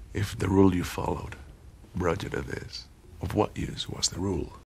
if the rule you followed brought you to this? Of what use was the rule?